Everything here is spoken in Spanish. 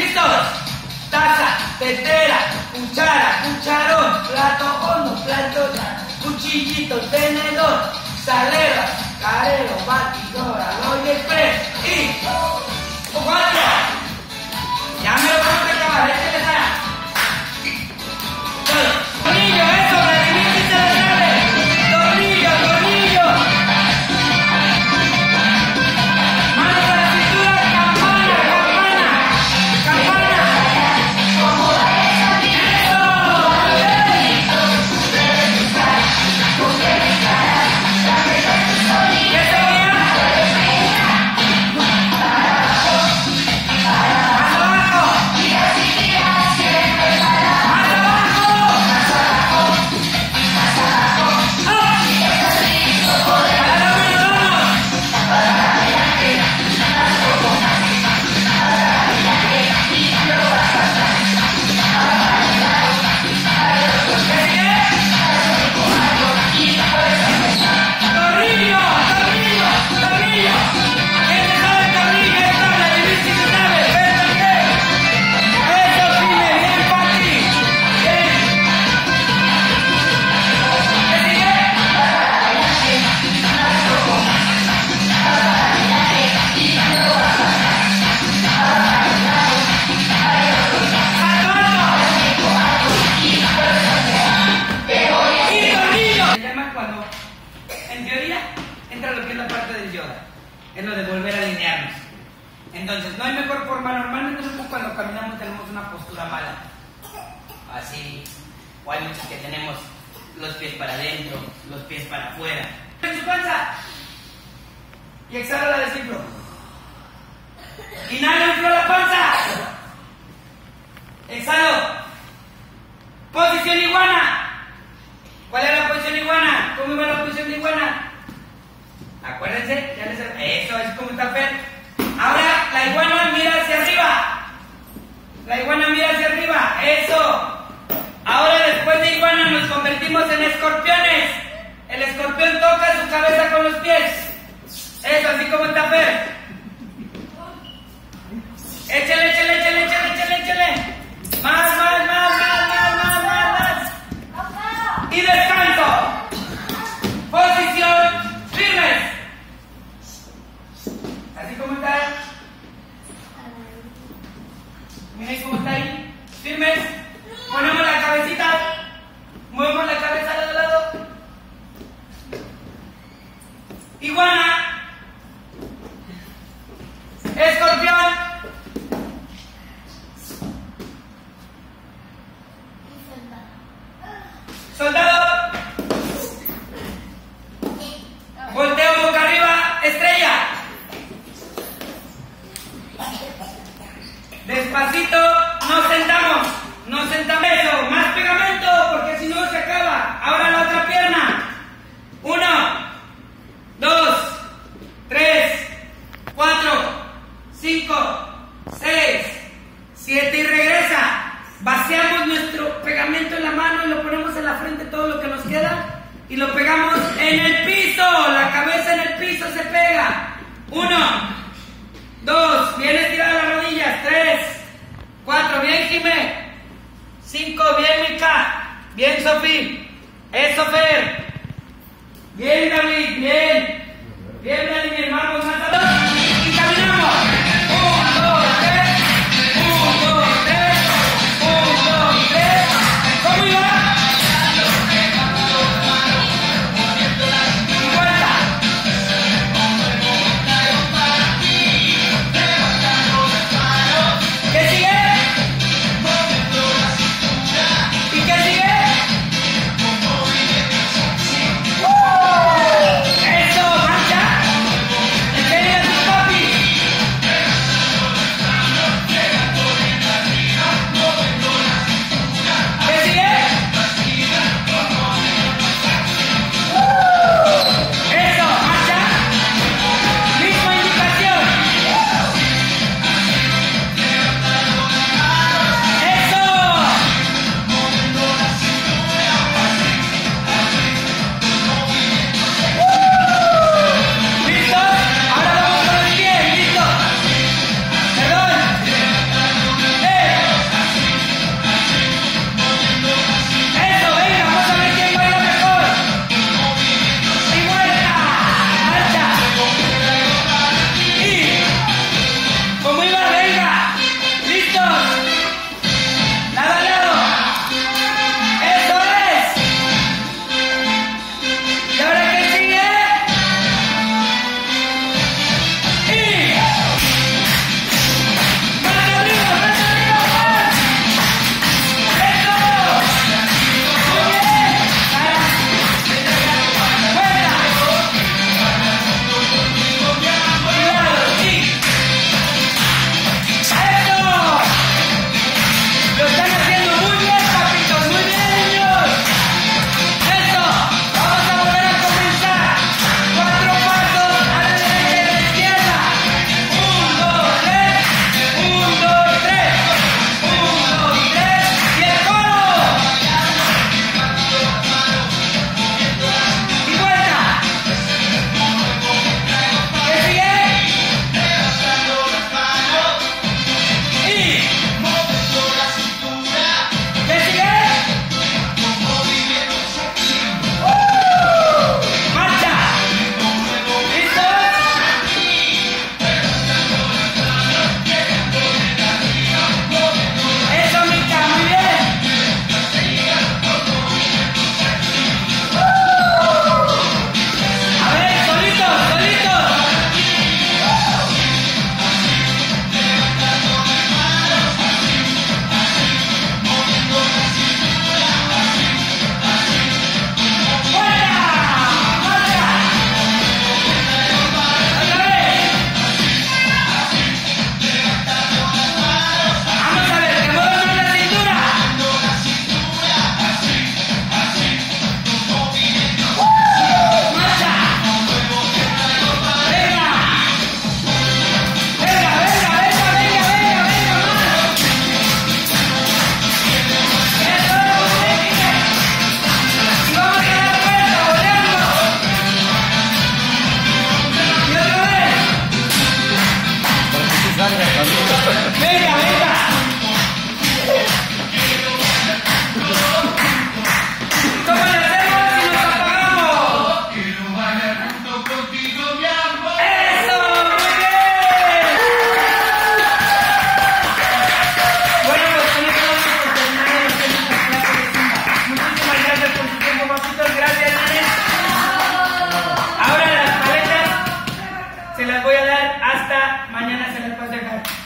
¿Listos? Taza, tetera, cuchara, cucharón, plato hondo, plato ya, cuchillito, tenedor, salera, carero, batidora, Roy Express y... ¡cuatro! Ya me lo tengo que acabar, échale cara. ¡Tornillo, eso! ¡Recibiste la llave! ¡Tornillo, tornillo! ¡Manos a la cintura! ¡Campana, campana! ¡Campana! ¡Eso! Es lo de volver a alinearnos. Entonces, no hay mejor forma. Normalmente nosotros cuando caminamos tenemos una postura mala. Así. O hay muchos que tenemos los pies para adentro, los pies para afuera. En su panza. Y exhala la de ciclo. Inhalo, inflo la panza. Exhalo. Posición iguana. ¿Cuál es la posición iguana? ¿Cómo va la posición de iguana? Acuérdense, ya les... Eso es como está Fer. Ahora la iguana mira hacia arriba. La iguana mira hacia arriba. Eso. Ahora después de iguana nos convertimos en escorpiones. El escorpión toca su cabeza con los pies. Eso, así como está Fer. Échale, échale, échale, échale, échale, échale. Más, más, más, más, más, más, más, más. Y descanso. Posición firmes. Así como está. Miren cómo está ahí. Firmes. Ponemos la cabecita. Movemos la cabeza de lado. Iguana. Escorpión. Soldado. Volteo boca arriba. Estrella. Despacito. Nos sentamos. Nos sentamos. Eso. Más pegamento porque si no se acaba. Ahora la otra pierna. 1, 2, 3, 4, 5, 6, 7 y regresa. Vaciamos nuestro pegamento en la mano y lo ponemos en la frente, todo lo que nos queda, y lo pegamos en el piso. La cabeza en el piso se pega. 1, 2, bien estirada las rodillas. 3, 4, bien Jimé. 5, bien Mica. Bien Sofía. Eso Fer. Bien David, bien. Bien Vladimir, vamos a saltar. Y caminamos. 1, 2, 3. 1, 2, 3. 1, 2, 3. ¿Cómo iba? Y vuelta. ¿Qué sigue? ¿Y qué sigue? Eso, marcha. para sacar.